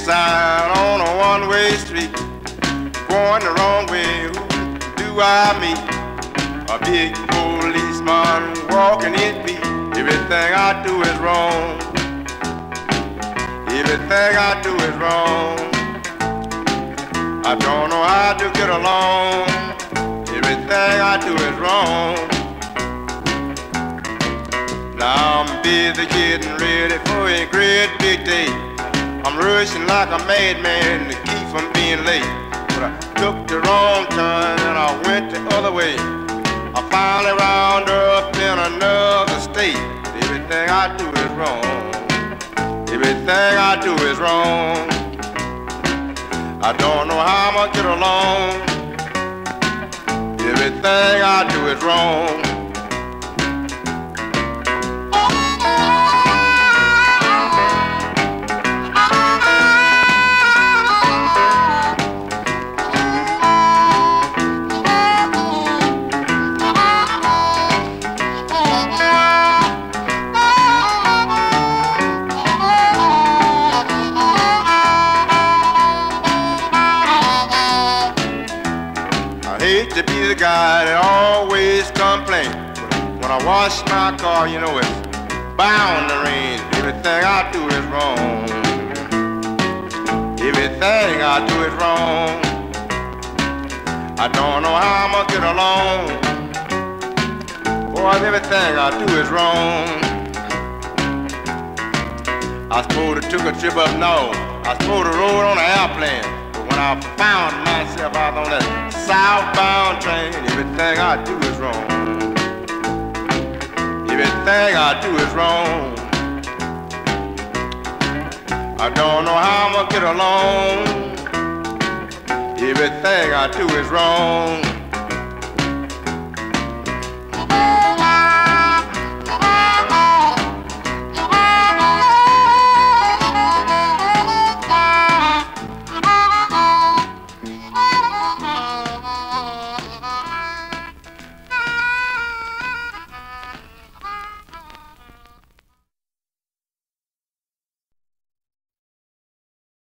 sign on a one-way street, going the wrong way, who do I meet? A big policeman walking in beat. Everything I do is wrong. Everything I do is wrong. I don't know how to get along. Everything I do is wrong. Now I'm busy getting ready for a great big day. I'm rushing like a madman to keep from being late. But I took the wrong turn and I went the other way. I finally wound up in another state. Everything I do is wrong. Everything I do is wrong. I don't know how I'm gonna get along. Everything I do is wrong. To be the guy that always complains. When I wash my car, you know it's bound to rain. Everything I do is wrong. Everything I do is wrong. I don't know how I'm gonna get along. Boy, everything I do is wrong. I suppose I took a trip up north. I suppose I rode on an airplane. But when I found myself out on that southbound train, everything I do is wrong. Everything I do is wrong. I don't know how I'm gonna get along. Everything I do is wrong.